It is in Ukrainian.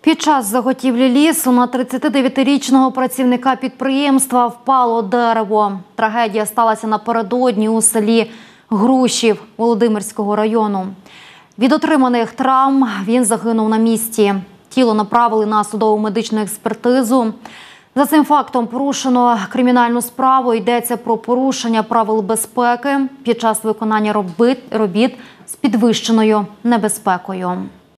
Під час заготівлі лісу на 39-річного працівника підприємства впало дерево. Трагедія сталася напередодні у селі Грушів Володимирського району. Від отриманих травм він загинув на місці. Тіло направили на судово-медичну експертизу. За цим фактом порушено кримінальну справу. Йдеться про порушення правил безпеки під час виконання робіт з підвищеною небезпекою.